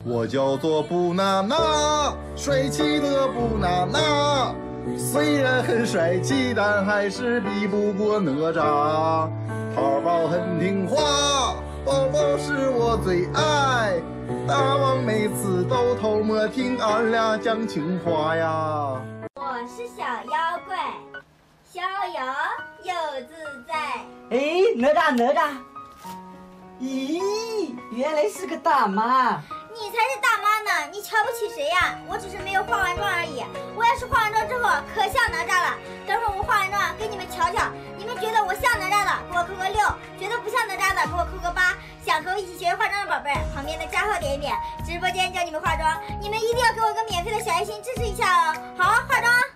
我叫做布娜娜，帅气的布娜娜。虽然很帅气，但还是比不过哪吒。淘宝很听话，宝宝是我最爱。大王每次都偷摸听俺俩讲情话呀。 我是小妖怪，逍遥又自在。 哎，哪吒，咦，原来是个大妈。 你才是大妈呢！你瞧不起谁呀？我只是没有化完妆而已。我要是化完妆之后可像哪吒了，等会儿我化完妆给你们瞧瞧。你们觉得我像哪吒的，给我扣个6；觉得不像哪吒的，给我扣个8。想和我一起学化妆的宝贝儿，旁边的加号点一点，直播间教你们化妆，你们一定要给我个免费的小爱心支持一下哦。好，化妆。